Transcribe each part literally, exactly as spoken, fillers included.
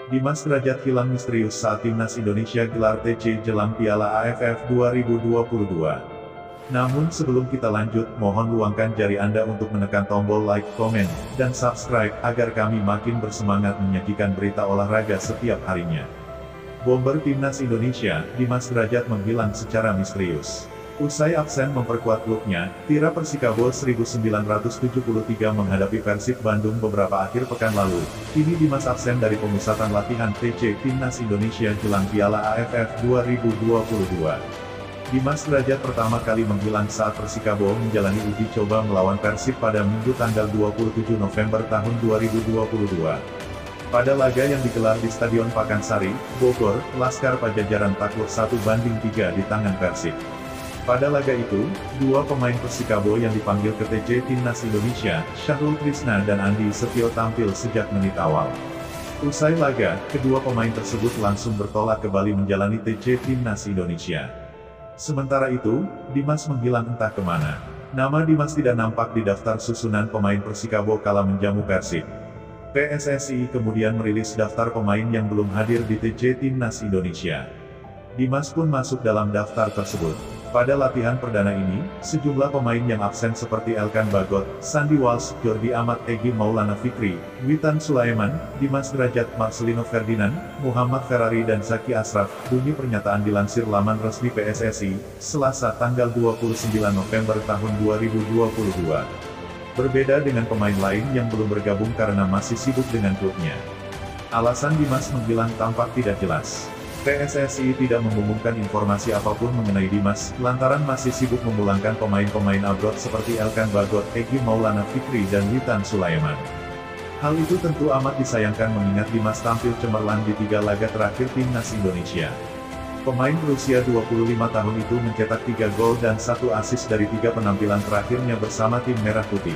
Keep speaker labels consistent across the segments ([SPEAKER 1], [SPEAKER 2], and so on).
[SPEAKER 1] Dimas Derajat hilang misterius saat Timnas Indonesia gelar T C jelang Piala A F F dua ribu dua puluh dua. Namun sebelum kita lanjut, mohon luangkan jari Anda untuk menekan tombol like, komen, dan subscribe, agar kami makin bersemangat menyajikan berita olahraga setiap harinya. Bomber Timnas Indonesia, Dimas Derajat menghilang secara misterius. Usai absen memperkuat klubnya, Tira Persikabo seribu sembilan ratus tujuh puluh tiga menghadapi Persib Bandung beberapa akhir pekan lalu. Kini Dimas absen dari pemusatan latihan T C Timnas Indonesia jelang Piala A F F dua ribu dua puluh dua. Dimas Derajat pertama kali menghilang saat Persikabo menjalani uji coba melawan Persib pada Minggu tanggal dua puluh tujuh November tahun dua ribu dua puluh dua. Pada laga yang digelar di Stadion Pakansari, Bogor, Laskar Pajajaran takluk satu banding tiga di tangan Persib. Pada laga itu, dua pemain Persikabo yang dipanggil ke T C Timnas Indonesia, Syahrul Trisna dan Andi Setio tampil sejak menit awal. Usai laga, kedua pemain tersebut langsung bertolak ke Bali menjalani T C Timnas Indonesia. Sementara itu, Dimas menghilang entah kemana. Nama Dimas tidak nampak di daftar susunan pemain Persikabo kala menjamu Persib. P S S I kemudian merilis daftar pemain yang belum hadir di T C Timnas Indonesia. Dimas pun masuk dalam daftar tersebut. Pada latihan perdana ini, sejumlah pemain yang absen seperti Elkan Bagot, Sandy Walsh, Jordi Amat, Egy Maulana Fikri, Witan Sulaiman, Dimas Derajat, Marcelino Ferdinand, Muhammad Ferrari dan Zaki Ashraf, bunyi pernyataan dilansir laman resmi P S S I, Selasa tanggal dua puluh sembilan November tahun dua ribu dua puluh dua. Berbeda dengan pemain lain yang belum bergabung karena masih sibuk dengan klubnya. Alasan Dimas menghilang tampak tidak jelas. P S S I tidak mengumumkan informasi apapun mengenai Dimas, lantaran masih sibuk memulangkan pemain-pemain abroad seperti Elkan Bagot, Egy Maulana Fikri dan Witan Sulaiman. Hal itu tentu amat disayangkan mengingat Dimas tampil cemerlang di tiga laga terakhir Timnas Indonesia. Pemain berusia dua puluh lima tahun itu mencetak tiga gol dan satu assist dari tiga penampilan terakhirnya bersama tim Merah Putih.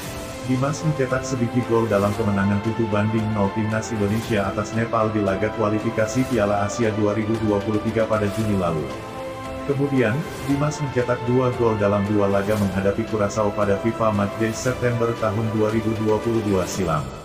[SPEAKER 1] Dimas mencetak sebiji gol dalam kemenangan tujuh banding nol Timnas Indonesia atas Nepal di laga kualifikasi Piala Asia dua ribu dua puluh tiga pada Juni lalu. Kemudian, Dimas mencetak dua gol dalam dua laga menghadapi Curaçao pada FIFA Matchday September tahun dua ribu dua puluh dua silam.